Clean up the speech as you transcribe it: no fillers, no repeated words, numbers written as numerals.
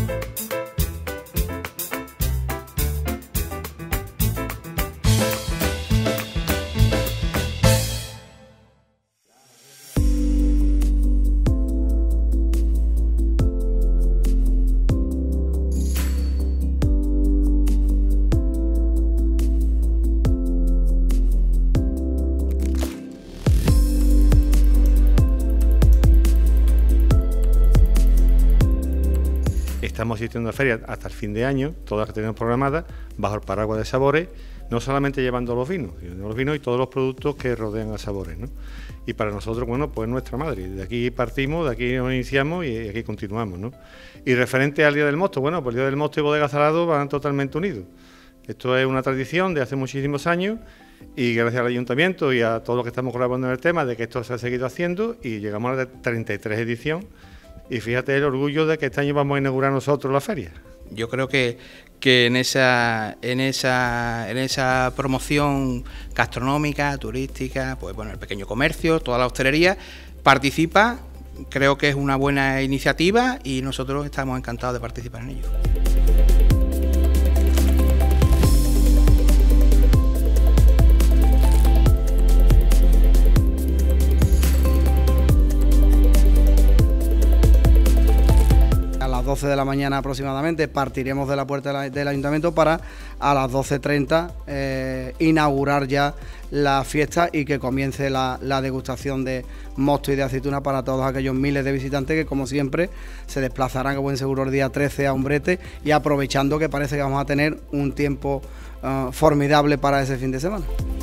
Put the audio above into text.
Estamos asistiendo a ferias hasta el fin de año, todas las que tenemos programadas, bajo el paraguas de Sabores, no solamente llevando los vinos y todos los productos que rodean a Sabores, ¿no? Y para nosotros, bueno, pues nuestra madre. De aquí partimos, de aquí nos iniciamos y aquí continuamos, ¿no? Y referente al Día del Mosto, bueno, pues el Día del Mosto y Bodega Salado van totalmente unidos. Esto es una tradición de hace muchísimos años y gracias al Ayuntamiento y a todos los que estamos colaborando en el tema de que esto se ha seguido haciendo y llegamos a la 33 edición. Y fíjate el orgullo de que este año vamos a inaugurar nosotros la feria. Yo creo que en esa promoción gastronómica, turística, pues bueno, el pequeño comercio, toda la hostelería participa. Creo que es una buena iniciativa y nosotros estamos encantados de participar en ello. A las 12 de la mañana aproximadamente partiremos de la puerta del Ayuntamiento para a las 12:30 inaugurar ya la fiesta y que comience la degustación de mosto y de aceituna para todos aquellos miles de visitantes que, como siempre, se desplazarán a buen seguro el día 13 a Umbrete, y aprovechando que parece que vamos a tener un tiempo formidable para ese fin de semana.